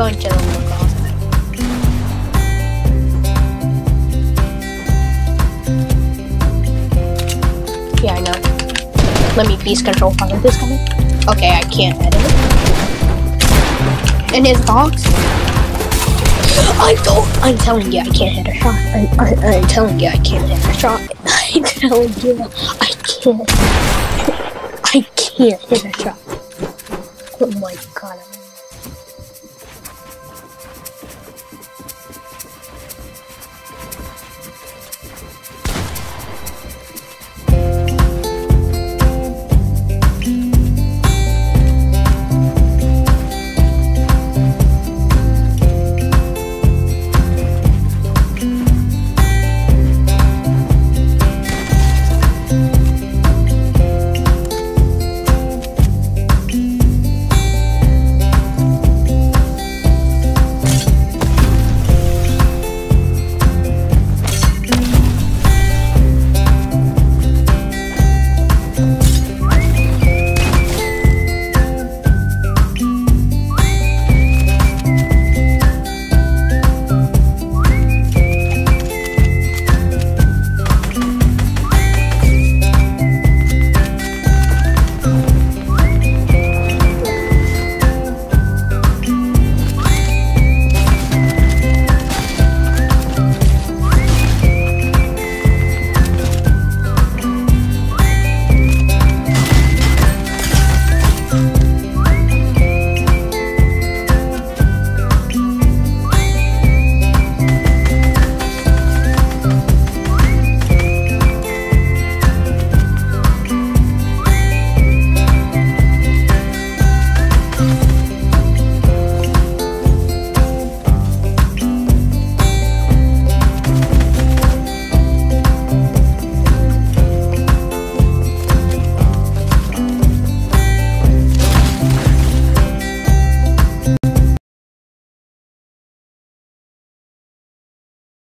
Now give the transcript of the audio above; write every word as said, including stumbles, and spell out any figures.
going to the lookout. Yeah, I know. Let me beast control fire this coming. Okay, I can't edit it. In his box. I don't. I'm telling you, I can't hit a shot. I, I, I'm telling you, I can't hit a shot. I'm telling you, I can't. I can't hit a shot. Oh my god.